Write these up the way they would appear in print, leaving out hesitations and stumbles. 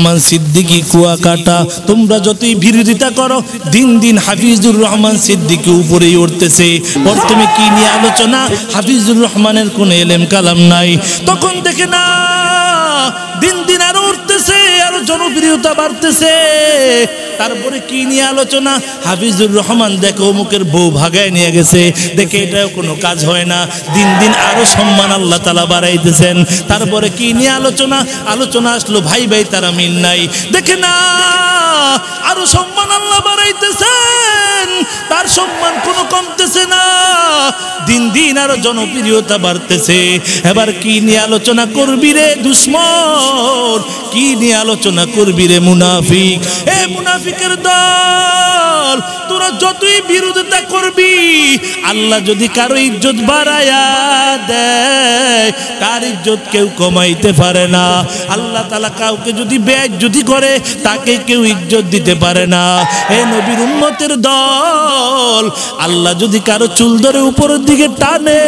সিদ্দিকি.khuakta তোমরা যতই বিরোধিতা করো দিন দিন হাফিজুর রহমান সিদ্দিকি উপরেই উঠতেছে। প্রথমে কি নিয়ে আলোচনা? হাফিজুর রহমানের কোন ইলম কালাম নাই। তখন দেখে না দিন দিন আরো উঠতেছে, আরো জনপ্রিয়তা বাড়তেছে। তারপরে কি নিয়ে আলোচনা? হাফিজুর রহমান দেখো অমুকের বউ ভাগায় নিয়ে গেছে, দেখে এটাও কোনো কাজ হয় না। দিন দিন আরো সম্মান আল্লাহ তাআলা বাড়াইতেছেন। তারপরে কি নিয়ে আলোচনা? আলোচনা আসলো ভাই ভাই তারা মিল নাই, দেখে না আরো সম্মান আল্লাহ বাড়াইতেছেন, তার সম্মান কোনো কমতেছে না। দিন দিন আরো জনপ্রিয়তা বাড়তেছে। এবার কি নিয়ে আলোচনা করবি রে দুশ্মন? কি নিয়ে আলোচনা করবি রে মুনাফিক? এ মুনাফিকের দল, তোরা যতই বিরোধিতা করবি, আল্লাহ যদি কারো ইজ্জত বাড়ায়া দেয়, তার ইজ্জত কেউ কমাইতে পারে না। আল্লাহ তাআলা কাউকে যদি বেইজ্জতি করে, তাকে কেউ ইজ্জত দিতে পারে না। এ নবীর উম্মতের দল, আল্লাহ যদি কারো চুল ধরে উপরের দিকে টানে,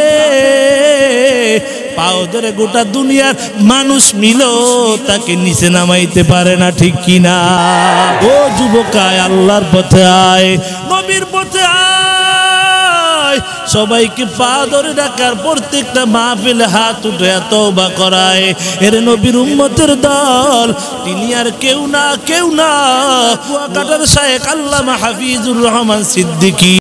পাও ধরে গোটা দুনিয়ার মানুষ মিলো তাকে নিচে নামাইতে পারে না, ঠিক কিনা? ও যুবকায়, আল্লাহর পথে আয়, নবীর পথে আয়। সবাইকে পা ধরে ডাকার, প্রত্যেকটা মাহফিলে হাত উঠে তওবা করায়। এর নবীর উম্মতের দল, তিনি আর কেউ না, কেউ না, কুয়াকাটার শায়েখ আল্লামা হাফিজুর রহমান সিদ্দিকী।